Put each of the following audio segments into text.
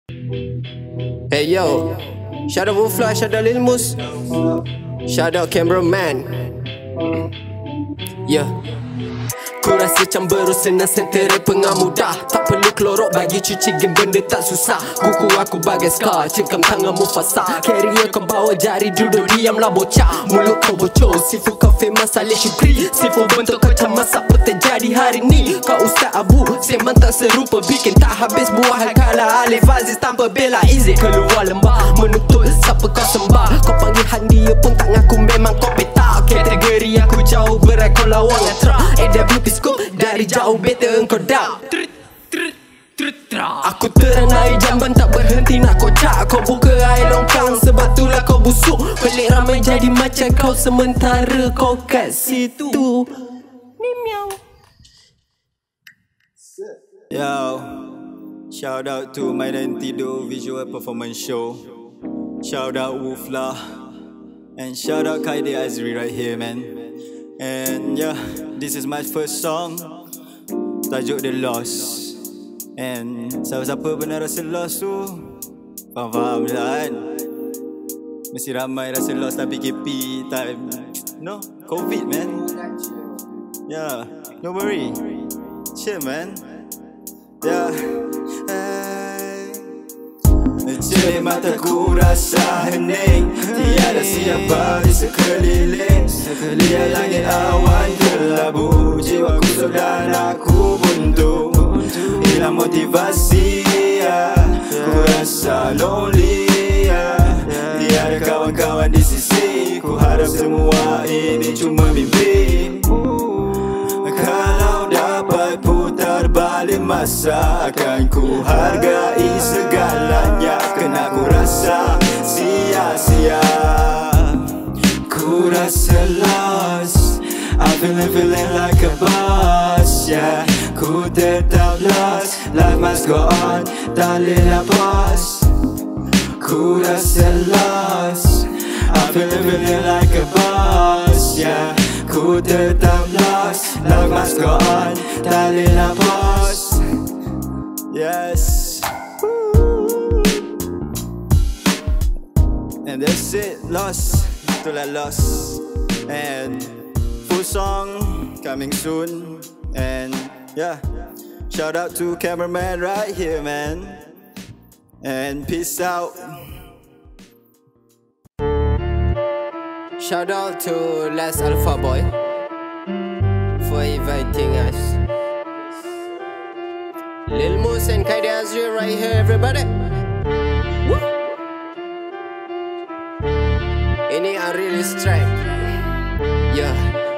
Hey yo, shout out Wufla, shout out Lil Mus, shout out cameraman. Yeah. Ku rasa cemberu senang sentera pengamudah. Tak perlu kelorok bagi cuci game, benda tak susah. Kuku aku bagai scar, cekam tangan Mufasa. Carrier kau bawa jari, duduk diamlah bocah. Mulut kau bocor, sifu kau famous Saleh Syukri. Sifu bentuk kau cemas, apa terjadi hari ni? Kau Ustaz Abu, sembang tak serupa. Bikin tak habis buah hal kala Alif Aziz tanpa bela izin. Keluar lembah, menuntut siapa kau sembah. Kau panggil Han, dia pun tak ngaku, memang kau petak. Kategori aku jauh berat, kau lawan ngatra. AWP scoop, dari jauh better engkau dak. Aku teranai jamban, tak berhenti nak kocak. Kau buka air longkang, sebab itulah kau busuk. Pelik ramai jadi macam kau, sementara kau kat situ. Miau. Yo, shout out to My Dan Tidur Visual Performance Show. Shout out Wufla. And shout out Kaide Azri right here, man. And yeah, this is my first song, tajuk The Lost. And siapa-siapa pernah rasa lost tu, faham je lah kan. Mesti ramai rasa lost tapi KP time, no, COVID man. Yeah, don't worry, chill man. Yeah. Cermin mataku rasa hening, tiada siapa di sekeliling. Lihat langit awan kelabu, jiwaku sedang aku buntu. Hilang motivasi, ku rasa lonely. Tiada kawan-kawan di sisi, ku harap semua ini cuma mimpi. Kalau dapat putar balik masa, akan ku hargai segalanya. Kena ku rasa sia-sia, ku rasa lost. I'm feeling like a boss, yeah. Ku tetap lost, life must go on, tak boleh lepas. Ku rasa lost, I'm feeling like a boss, yeah. Ku tetap lost, life must go on, tak boleh lepas. Yes. And that's it, lost, itulah lost. And full song coming soon. And yeah, shout out to cameraman right here, man. And peace out. Shout out to Last Alpha Boy for inviting us. Lil Mus and Kaide Azri right here, everybody. Woo! Ini unreleased track. Yeah.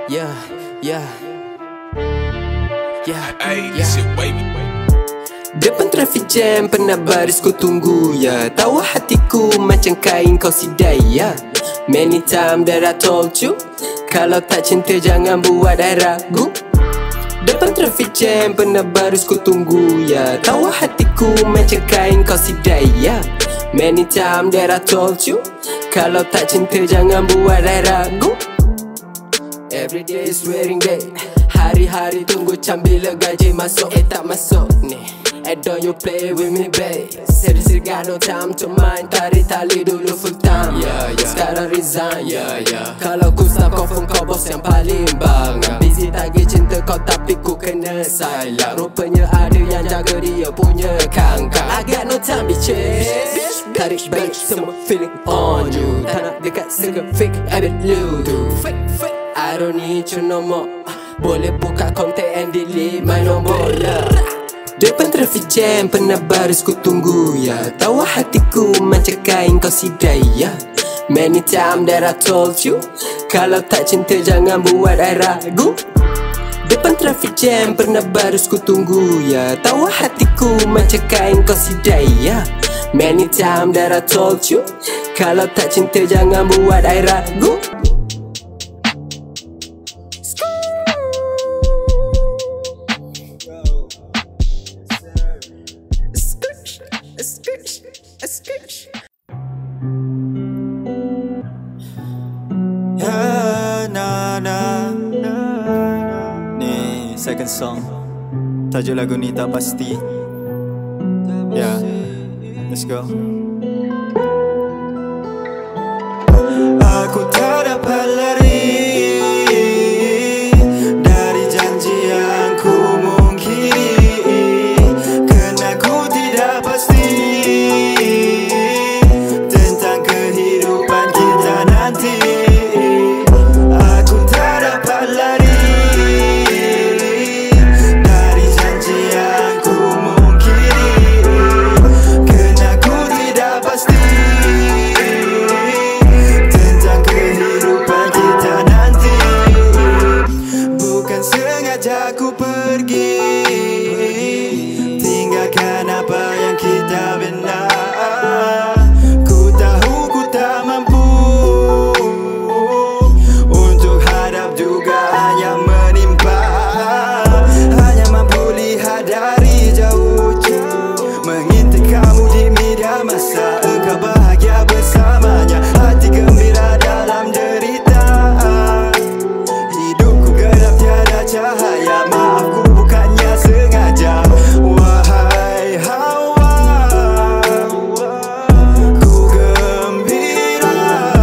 Depan traffic jam, pernah baris ku tunggu, ya. Tahu hatiku macam kain kau sidai, ya. Many time that I told you, kalau tak cinta jangan buat I ragu. Depan traffic jam, pernah baris ku tunggu, ya. Tahu hatiku macam kain kau sidai, ya. Many time that I told you, kalau tak cinta jangan buat I ragu. Every day is wedding day, hari-hari tunggu cam bila gaji masuk. Tak masuk ni, don't you play with me babe. Seriously got no time to mind, tarik tali dulu full time. Sekarang resign, kalau ku stop confirm kau bos yang paling bangang. Busy tagih cinta kau tapi ku kena silent. Rupanya ada yang jaga dia punya kangkang. I got no time bitches, tarik balik semua feeling on you. Tak nak dekat sega fake, I bet you do. I don't need you no more, boleh buka kontak and delete my nombor, Depan traffic jam, pernah baris ku tunggu, ya. Tahu hatiku macam kain kau sidai, ya. Many time that I told you, kalau tak cinta jangan buat I ragu. Depan traffic jam, pernah baris ku tunggu, ya. Tahu hatiku macam kain kau sidai, ya. Many time that I told you, kalau tak cinta jangan buat I ragu. Ni second song, tajuk lagu ni tak pasti. Yeah, the Let's go. Aku tak dapat lari dari janji yang ku mungkiri, kerana ku tidak pasti tentang kehidupan kita nanti. Aku tak dapat lari dari janji yang ku mungkiri, kerana ku tidak pasti tentang kehidupan kita nanti. Bukan sengaja ku pergi, tinggalkan apa yang kita bina. Ku tahu ku tak mampu untuk hadap dugaan yang menimpa. Hanya mampu lihat dari jauh, mengintip kamu di media masa. Engkau bahagia bersamanya, hati gembira dalam derita. Hidupku gelap tiada cahaya, maaf ku bukannya sengaja. Wahai Hawa, ku gembira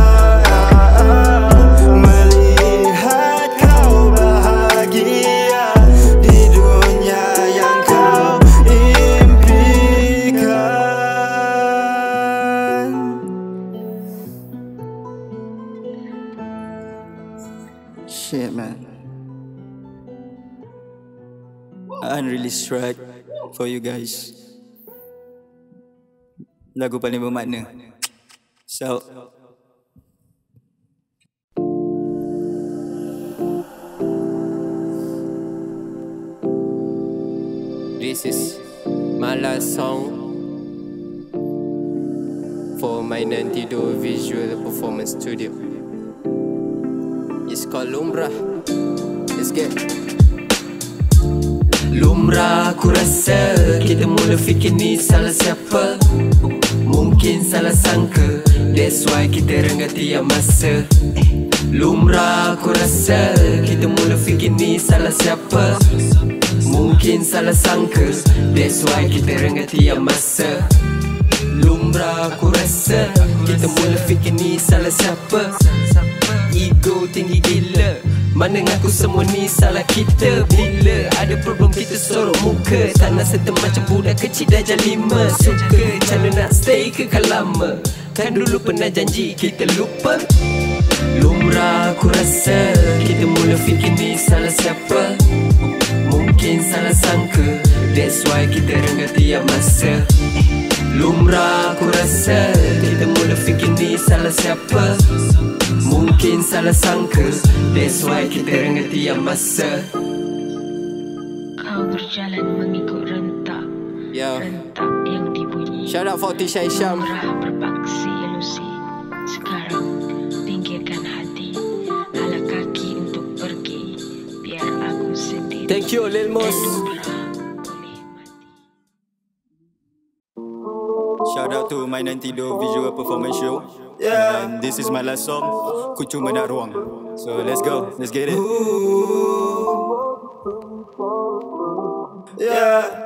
melihat kau bahagia di dunia yang kau impikan. Shit, man. Unreleased track for you guys. Lagu paling bermakna. So This is my last song for my Nantido Visual Performance Studio. It's called Lumrah. Let's get. Lumrah aku rasa kita mula fikir ni salah siapa, mungkin salah sangka, that's why kita renggati yang masa. Lumrah aku rasa kita mula fikir ni salah siapa, mungkin salah sangka, that's why kita renggati yang masa. Lumrah aku rasa kita mula fikir ni salah siapa, ego tinggi gila, mana ngaku semua ni salah kita. Bila ada problem kita sorok muka, tak nak serta macam budak kecil darjah 5. Suka cara nak stay kekal lama, kan dulu pernah janji kita lupa. Lumrah aku rasa kita mula fikir ni salah siapa, mungkin salah sangka, that's why kita renggati yang masa. Lumrah aku rasa kita mula fikir ni salah siapa, mungkin salah sangka, that's why kita renggati yang masa. Kau berjalan mengikut rentak, rentak yang dibunyi. Shout out 40 Syai Syam. Lumrah berpaksi ilusi. Sekarang pinggirkan hati, hala kaki untuk pergi, biar aku sendiri. Thank you Lil Mos. shout out to my Nantido Visual Performance Show. And this is my last song, Ku Cuma Nak Ruang. So let's go, let's get it. Yeah.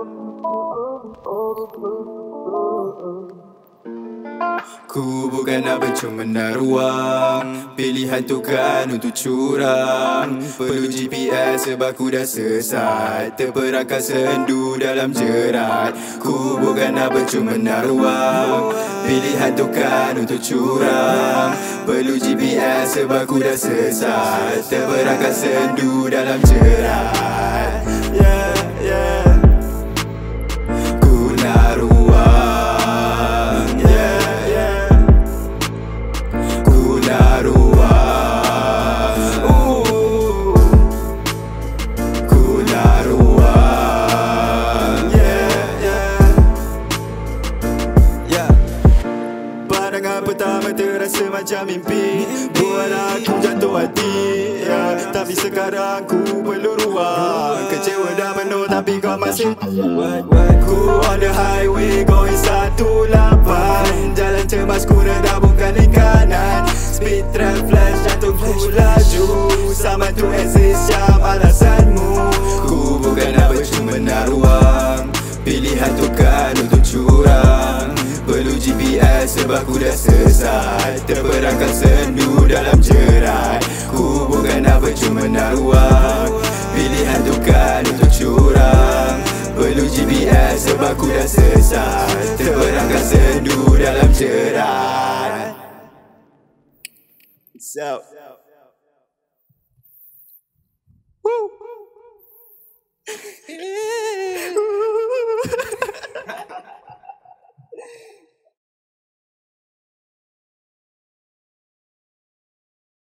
Ku bukan nak bercumena ruang, pilihan tu kan untuk curang. Perlu GPS sebab ku dah sesat, terperangkap sendu dalam jerat. Ku bukan nak bercumena ruang, pilihan tu kan untuk curang. Perlu GPS sebab ku dah sesat, terperangkap sendu dalam jerat. Yeah, yeah. Ku nak ruang. Pertama terasa macam mimpi, buat aku jatuh hati, ya. Tapi sekarang ku perlu ruang. Kecewa dah penuh tapi kau masih ku on the highway going 18. Jalan cemas ku rendah bukan di kanan. Speed trap flash jantung ku laju. Sama tu exist Syam alasanmu. Ku bukan nak bercumena ruang, pilihan tu kan untuk curang. sebab ku dah sesat, terperangkap sendu dalam jerat. Ku bukan nak percuma nak ruang, pilihan tukar untuk curang. Perlu GPS sebab ku dah sesat, terperangkap sendu dalam jerat. Peace out. Woo.